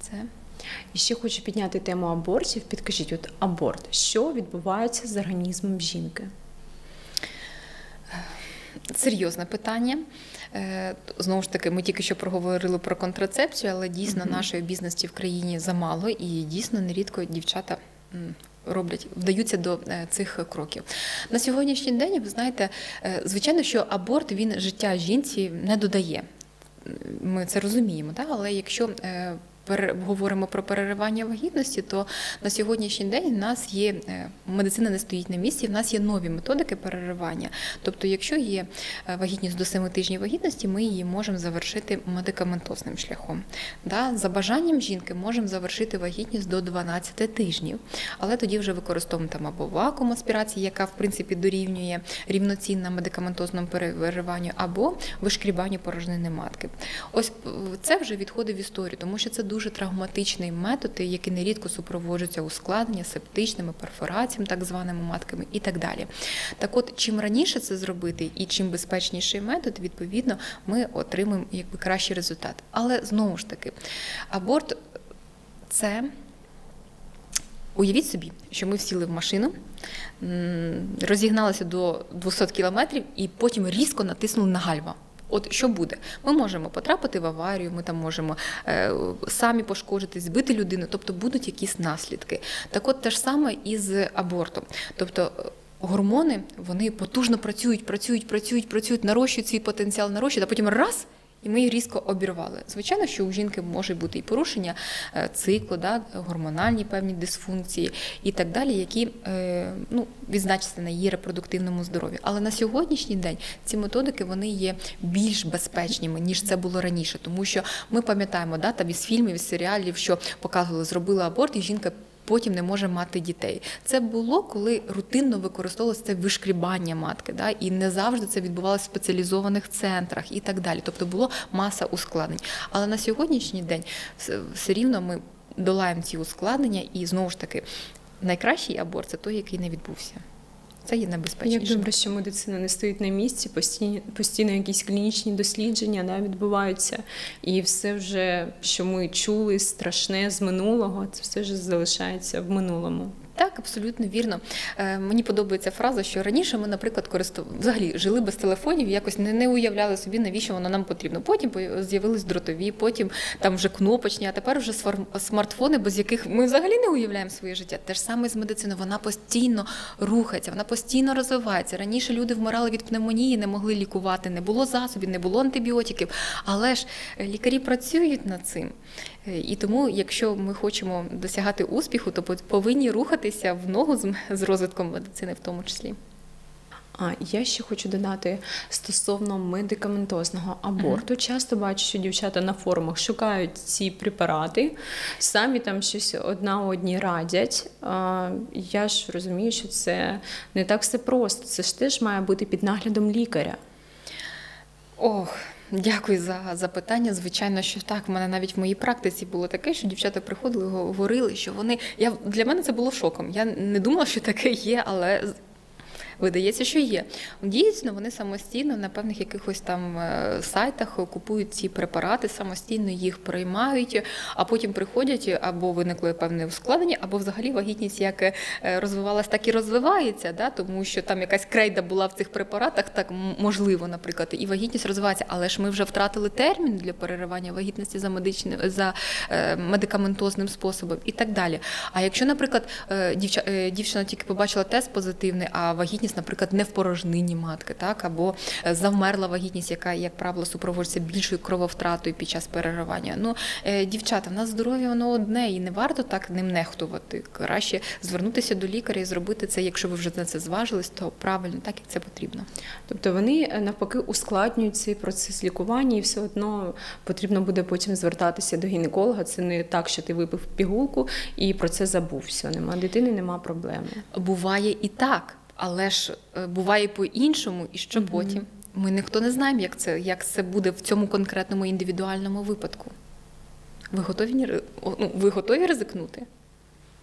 це. І ще хочу підняти тему абортів. Підкажіть, от аборт, що відбувається з організмом жінки? Серйозне питання. Знову ж таки, ми тільки що проговорили про контрацепцію, але дійсно нашої обізнаності в країні замало, і дійсно нерідко дівчата вдаються до цих кроків. На сьогоднішній день, ви знаєте, звичайно, що аборт, він життя жінці не додає. Ми це розуміємо, так? Але якщо говоримо про переривання вагітності, то на сьогоднішній день в нас є, медицина не стоїть на місці, в нас є нові методики переривання. Тобто, якщо є вагітність до 7 тижнів вагітності, ми її можемо завершити медикаментозним шляхом. За бажанням жінки можемо завершити вагітність до 12 тижнів, але тоді вже використовуємо там або вакуум аспірації, яка в принципі дорівнює рівноцінна медикаментозному перериванню, або вишкрібанню порожнини матки. Ось це вже відходить в історію, тому що це дуже травматичний метод, який нерідко супроводжується ускладнення, септичними, перфораціями, так званими матками і так далі. Так от, чим раніше це зробити і чим безпечніший метод, відповідно, ми отримаємо кращий результат. Але, знову ж таки, аборт – це… Уявіть собі, що ми сіли в машину, розігналися до 200 кілометрів і потім різко натиснули на гальма. От що буде? Ми можемо потрапити в аварію, ми там можемо самі пошкодитись, збити людину, тобто будуть якісь наслідки. Так от те ж саме і з абортом. Тобто гормони, вони потужно працюють, нарощують свій потенціал, а потім раз – і ми їх різко обірвали. Звичайно, що у жінки може бути і порушення циклу, гормональні певні дисфункції і так далі, які відзначаться на її репродуктивному здоров'ї. Але на сьогоднішній день ці методики, вони є більш безпечними, ніж це було раніше. Тому що ми пам'ятаємо, там із фільмів, із серіалів, що показували, зробили аборт, і жінка потім не може мати дітей. Це було, коли рутинно використовувалося це вишкрібання матки, і не завжди це відбувалося в спеціалізованих центрах і так далі. Тобто було маса ускладнень. Але на сьогоднішній день все рівно ми долаємо ці ускладнення, і знову ж таки найкращий аборт – це той, який не відбувся. Це є небезпечніше. Як добре, що медицина не стоїть на місці, постійно якісь клінічні дослідження відбуваються. І все вже, що ми чули, страшне з минулого, це все ж залишається в минулому. Так, абсолютно вірно. Мені подобається фраза, що раніше ми, наприклад, взагалі жили без телефонів, якось не уявляли собі, навіщо воно нам потрібно. Потім з'явились дротові, потім там вже кнопочні, а тепер вже смартфони, без яких ми взагалі не уявляємо своє життя. Те ж саме з медициною, вона постійно рухається, вона постійно розвивається. Раніше люди вмирали від пневмонії, не могли лікувати, не було засобів, не було антибіотиків, але ж лікарі працюють над цим. І тому, якщо ми хочемо досягати успіху, то повинні рухатися в ногу з розвитком медицини в тому числі. Я ще хочу додати стосовно медикаментозного аборту. Часто бачу, що дівчата на форумах шукають ці препарати, самі там щось одна одній радять. Я ж розумію, що це не так все просто. Це ж теж має бути під наглядом лікаря. Дякую за запитання. Звичайно, що так. В мене навіть в моїй практиці було таке, що дівчата приходили, говорили, що вони… Для мене це було шоком. Я не думала, що таке є, але видається, що є. Дійсно, вони самостійно на певних якихось там сайтах купують ці препарати, самостійно їх приймають, а потім приходять, або виникло певне ускладнення, або взагалі вагітність як розвивалась, так і розвивається, тому що там якась крейда була в цих препаратах, так можливо, наприклад, і вагітність розвивається, але ж ми вже втратили термін для переривання вагітності за медикаментозним способом і так далі. А якщо, наприклад, дівчина тільки побачила тест позитивний, а вагітність, наприклад, не в порожнині матки, або завмерла вагітність, яка, як правило, супроводжується більшою крововтратою під час переривання. Дівчата, в нас здоров'я воно одне, і не варто так ним нехтувати. Краще звернутися до лікаря і зробити це, якщо ви вже на це зважились, то правильно, так, як це потрібно. Тобто вони, навпаки, ускладнюють цей процес лікування, і все одно потрібно буде потім звертатися до гінеколога. Це не так, що ти випив пігулку і про це забув. Все, нема дитини, нема проблеми. Буває і так. Але ж буває по-іншому, і що потім? Ми ніхто не знаємо, як це буде в цьому конкретному індивідуальному випадку. Ви готові ризикнути?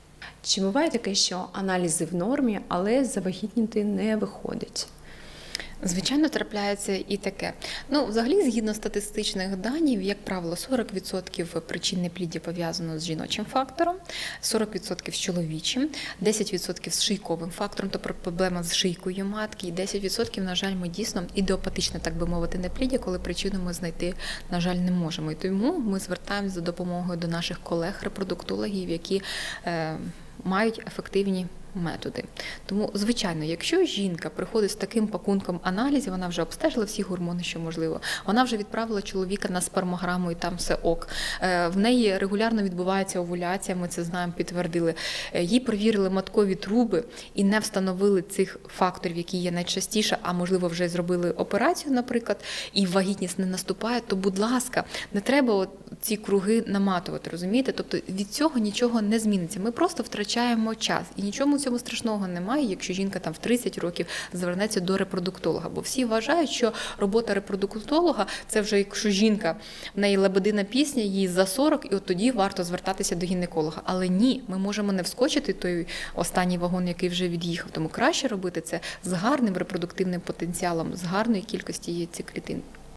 Чи буває таке, що аналізи в нормі, але завагітніти не виходить? Звичайно, трапляється і таке. Ну, взагалі, згідно статистичних даних, як правило, 40% причин непліддя пов'язано з жіночим фактором, 40% з чоловічим, 10% з шийковим фактором, тобто проблема з шийкою матки, і 10%, на жаль, ми дійсно ідеопатичне, так би мовити, непліддя, коли причину ми знайти, на жаль, не можемо. І тому ми звертаємося за допомогою до наших колег-репродуктологів, які мають ефективні методи. Тому, звичайно, якщо жінка приходить з таким пакунком аналізів, вона вже обстежила всі гормони, що можливо, вона вже відправила чоловіка на спермограму і там все ок. В неї регулярно відбувається овуляція, ми це знаємо, підтвердили. Їй провірили маткові труби і не встановили цих факторів, які є найчастіше, а можливо вже зробили операцію, наприклад, і вагітність не наступає, то, будь ласка, не треба ці круги наматувати, розумієте? Тобто від цього нічого не зміниться. Ми просто втрачаємо час. І нічому цьому страшного немає, якщо жінка там в 30 років звернеться до репродуктолога. Бо всі вважають, що робота репродуктолога – це вже якщо жінка, в неї лебедина пісня, їй за 40, і от тоді варто звертатися до гінеколога. Але ні, ми можемо не вскочити той останній вагон, який вже від'їхав. Тому краще робити це з гарним репродуктивним потенціалом, з гарної кількості яйцеклітин.